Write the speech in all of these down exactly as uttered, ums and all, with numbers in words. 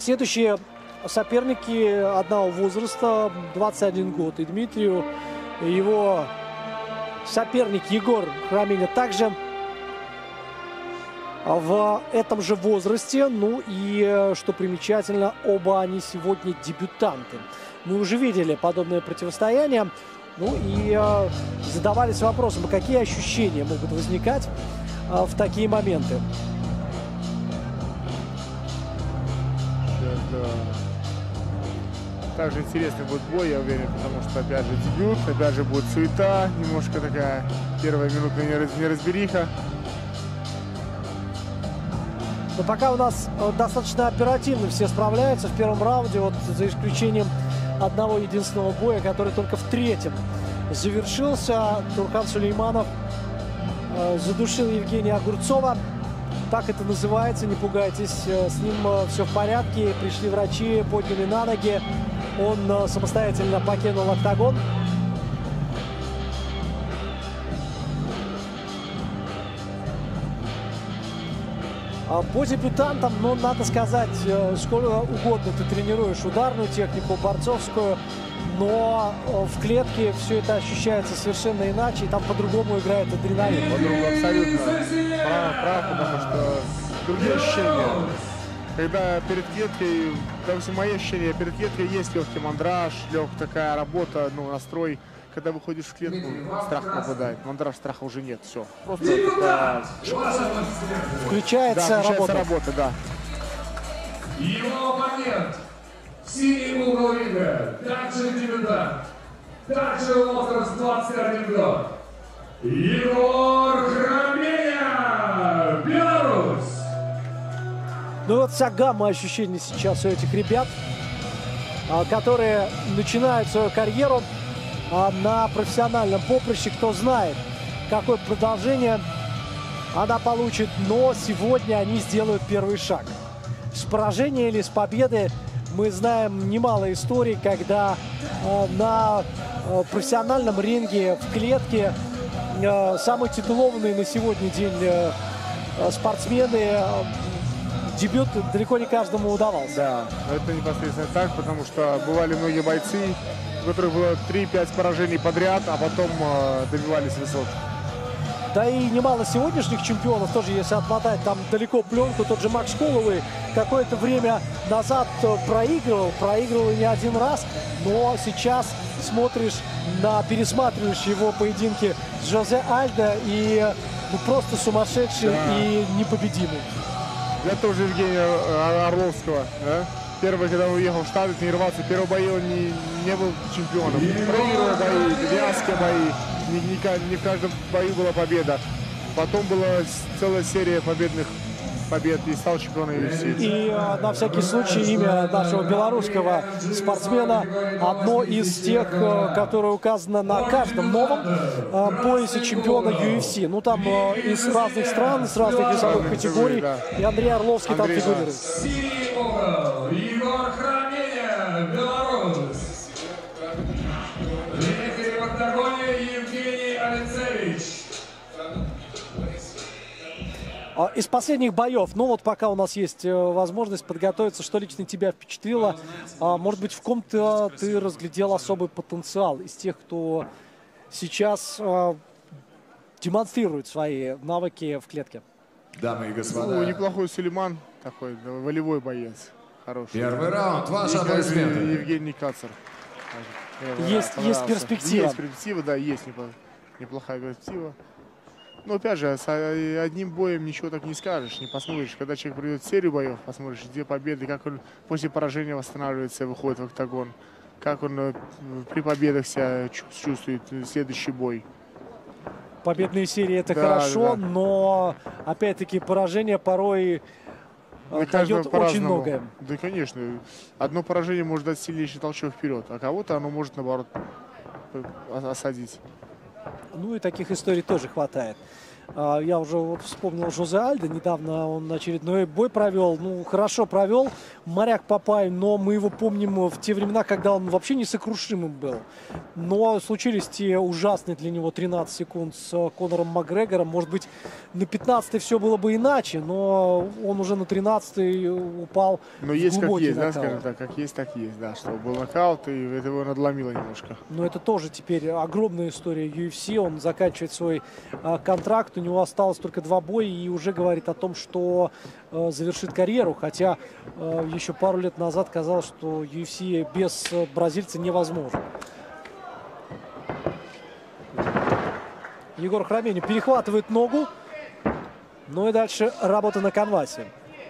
Следующие соперники одного возраста, двадцать один год. И Дмитрию, его соперник Егор Храминя также в этом же возрасте. Ну и, что примечательно, оба они сегодня дебютанты. Мы уже видели подобное противостояние. Ну и э, задавались вопросом, какие ощущения могут возникать э, в такие моменты. Это... Также интересный будет бой, я уверен, потому что, опять же, дебют, опять же, будет суета, немножко такая первая минутная неразбериха. Но пока у нас достаточно оперативно все справляются в первом раунде, вот за исключением одного единственного боя, который только в третьем завершился. Турхан Сулейманов э, задушил Евгения Огурцова. Так это называется, не пугайтесь. С ним э, все в порядке. Пришли врачи, подняли на ноги. Он э, самостоятельно покинул октагон. По дебютантам, ну, надо сказать, сколько угодно ты тренируешь ударную технику, борцовскую, но в клетке все это ощущается совершенно иначе, и там по-другому играет адреналин. По-другому абсолютно. Прав, прав, потому что другие ощущения. Когда перед клеткой, допустим, мои ощущения, перед клеткой есть легкий мандраж, легкая такая работа, ну, настрой. Когда выходишь в клетку, страх попадает. Мандраж, страха уже нет. Все. Просто такая... Включается, да, включается работа. работа, да. Его оппонент в синем угол ринга, также дебютант, также возраст двадцать один год. Егор Храминя, Беларусь. Ну вот вся гамма ощущений сейчас у этих ребят, которые начинают свою карьеру на профессиональном поприще. Кто знает, какое продолжение она получит, но сегодня они сделают первый шаг. С поражения или с победы мы знаем немало историй, когда э, на э, профессиональном ринге, в клетке э, самые титулованные на сегодня день э, спортсмены, э, дебют далеко не каждому удавался. Да, это непосредственно так, потому что бывали многие бойцы, у которых было три-пять поражений подряд, а потом э, добивались высот. Да и немало сегодняшних чемпионов, тоже если отмотать там далеко пленку, тот же Макс Холлоуэй какое-то время назад проигрывал, проигрывал не один раз, но сейчас смотришь на, пересматриваешь его поединки с Жозе Альдо и ну, просто сумасшедший, да, и непобедимый. Я тоже Евгения Орловского, да? Первый, когда он уехал в Штаты тренироваться, в первом бою он не, не был чемпионом. Проигрывал бои, вязкие бои, не, не, не в каждом бою была победа. Потом была целая серия победных побед и стал чемпионом ю эф си. И э, на всякий случай имя нашего белорусского спортсмена одно из тех, э, которое указано на каждом новом э, поясе чемпиона ю эф си. Ну там э, из разных стран, из разных весовых категорий. Да. И Андрей Орловский Андрей, там фигурирует. Да. Егор Храминя, Беларусь. Рефери в октагоне Евгений Алексеевич. Из последних боев, ну вот пока у нас есть возможность подготовиться, что лично тебя впечатлило? Может быть, в ком-то ты разглядел особый потенциал из тех, кто сейчас демонстрирует свои навыки в клетке? Дамы и господа. Ну, неплохой Сулейман, такой волевой боец. Хороший. Первый раунд, ваши аплодисменты. Евгений Кацер. Есть, есть перспектива. Есть перспектива, да, есть неплохая перспектива. Но опять же, с одним боем ничего так не скажешь, не посмотришь. Когда человек придет в серию боев, посмотришь, где победы, как он после поражения восстанавливается, выходит в октагон, как он при победах себя чувствует, следующий бой. Победные серии — это да, хорошо, да. но опять-таки поражение порой дает очень многое. Да, конечно. Одно поражение может дать сильнейший толчок вперед, а кого-то оно может, наоборот, осадить. Ну и таких историй тоже хватает. Я уже вот вспомнил Жозе Альдо. Недавно он очередной бой провел. Ну, хорошо провел. Моряк Папай, но мы его помним в те времена, когда он вообще несокрушимым был. Но случились те ужасные для него тринадцать секунд с Конором Макгрегором. Может быть, на пятнадцатой все было бы иначе, но он уже на тринадцатой упал. Но есть как есть, нокаут. да, скажем так, как есть, так есть, да, что был нокаут, и это его надломило немножко. Но это тоже теперь огромная история ю эф си. Он заканчивает свой а, контракт. У него осталось только два боя и уже говорит о том, что а, завершит карьеру. Хотя а, еще пару лет назад казалось, что ю эф си без а, бразильца невозможно. Егор Хромейник перехватывает ногу. Ну и дальше работа на канвасе.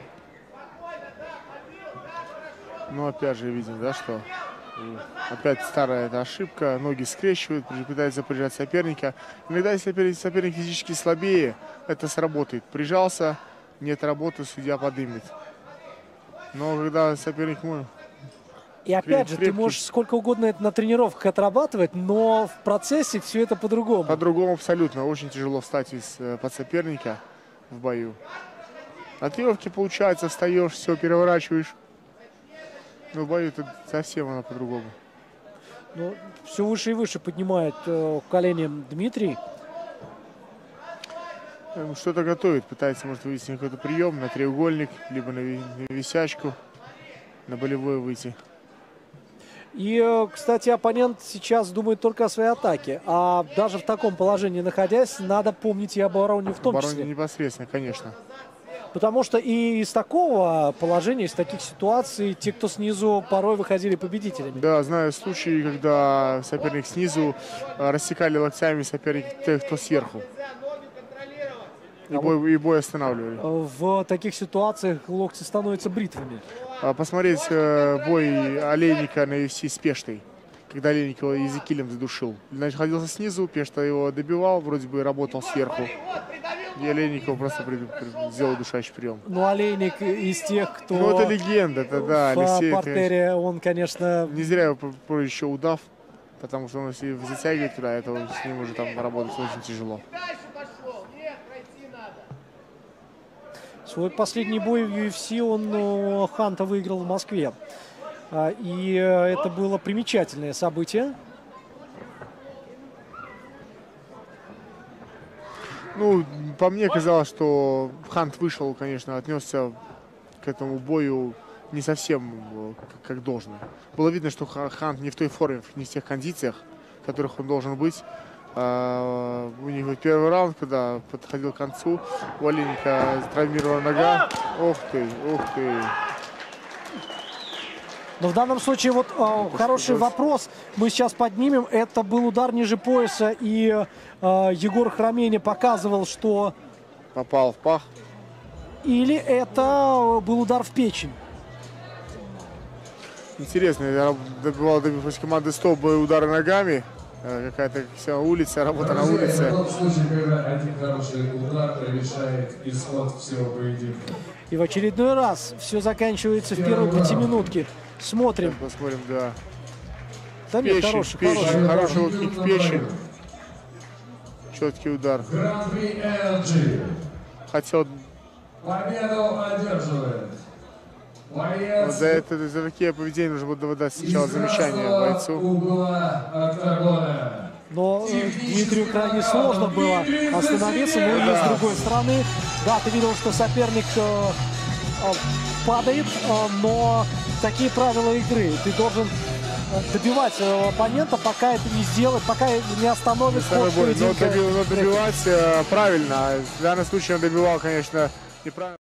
Ну, опять же, видим, да, что опять старая эта ошибка. Ноги скрещивают, пытается прижать соперника. Иногда, если соперник физически слабее, это сработает. Прижался, нет работы, судья подымет. Но когда соперник мой... И опять же, ты можешь сколько угодно это на тренировках отрабатывать, но в процессе все это по-другому. По-другому абсолютно. Очень тяжело встать из, под соперника в бою. На тренировке получается, встаешь, все, переворачиваешь. Но в бою это совсем оно по-другому. Ну, все выше и выше поднимает э, колени Дмитрий. Что-то готовит. Пытается, может, вывести на какой-то прием, на треугольник, либо на, на висячку, на болевое выйти. И, кстати, оппонент сейчас думает только о своей атаке. А даже в таком положении находясь, надо помнить и об обороне в том Обороне числе. непосредственно, конечно. Потому что и из такого положения, из таких ситуаций, те, кто снизу, порой выходили победителями. Да, знаю случаи, когда соперник снизу рассекали локтями соперник тех, кто сверху. И, а бой, вот и бой останавливали. В таких ситуациях локти становятся бритвами. Посмотреть бой Олейника на ю эф си с Пештой, когда Олейник его языкилем задушил. Значит, находился снизу, Пешта его добивал, вроде бы работал сверху. И Олейник его просто при, при, сделал душащий прием. Ну, Олейник из тех, кто... Ну, это легенда, это да, в Алексей. партере, это, он, конечно... Не зря его про еще удав, потому что он, если затягивает туда, это с ним уже там работать очень тяжело. Свой последний бой в ю эф си он Ханта выиграл в Москве. И это было примечательное событие. Ну, по мне казалось, что Хант вышел, конечно, отнесся к этому бою не совсем как должно. Было видно, что Хант не в той форме, не в тех кондициях, в которых он должен быть. Uh, у них первый раунд, когда подходил к концу, у Олейника травмировала нога. Ух ты, ух ты. Но в данном случае вот э, хороший вопрос мы сейчас поднимем. Это был удар ниже пояса, и э, Егор Хромейник показывал, что... Попал в пах. Или это был удар в печень. Интересно, я добивал после команды стоп удары ногами. Какая-то вся улица, работа на улице. В том случае, когда один хороший удар решает исход всего поединка. И в очередной раз все заканчивается в первой пятиминутке. Смотрим. Сейчас посмотрим, да. Да нет, печень, хороший, печень, хороший. Хороший вот кик в печень. Четкий удар. Гран-при Энерджи. Хотел... Победу одерживает. Вот за, это, за такие поведения нужно будет выдать сначала замечание бойцу. Но э, Дмитрию крайне сложно было остановиться, но и с другой стороны, да, ты видел, что соперник э, э, падает, э, но такие правила игры. Ты должен добивать своего оппонента, пока это не сделает, пока не остановит ход поединка. Но добивать э, правильно. В данном случае он добивал, конечно, неправильно.